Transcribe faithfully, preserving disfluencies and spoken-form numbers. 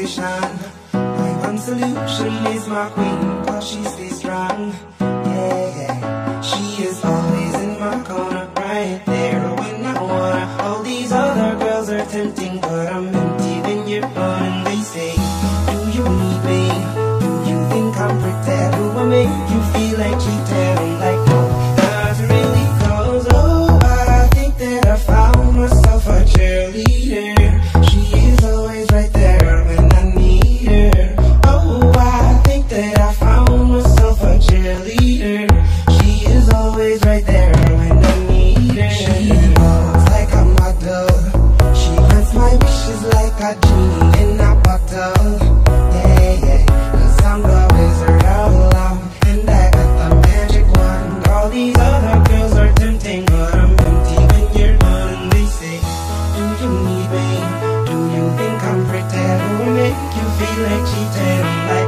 motivation. My one solution is my queen, cause she stays strong. Yeah, yeah. She is always in my corner, right there when I wanna. All these other girls are tempting, but I'm empty when you're gone. And they say, do you need me? Do you think I'm pretend? Do I make you feel like cheating? I'm like, no, not really, cause oh, I think that I found myself a cheerleader. She is always right there when I need her. Oh, I think that I found myself a cheerleader. She is always right there when I need her. She looks like a model. She grants my wishes like a genie in a bottle. Yeah, yeah, cause I'm the wizard of love, and I got the magic wand. All these other girls are tempting, but I'm empty when you're gone. And they say, do you need me? Do you think I'm pretend? Will make you feel like cheating? I'm like,